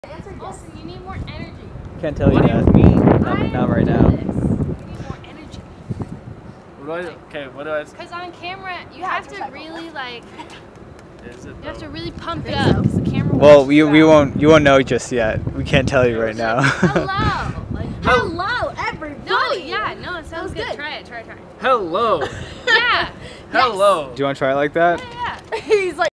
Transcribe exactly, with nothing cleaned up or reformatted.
Austin, you need more energy. Can't tell you What that. do you mean? Not, not right now. You need more energy. What do I, okay, what do I? Because on camera, you have to really like. Is it You have though? to really pump it up because the camera. Well, we we won't you won't know just yet. We can't tell you right now. Hello. Like, Hello, everybody. no, yeah, no, it sounds That was good. good. Try it, try it, try it. Hello. Yeah. Hello. Do you want to try it like that? Yeah, yeah. He's like.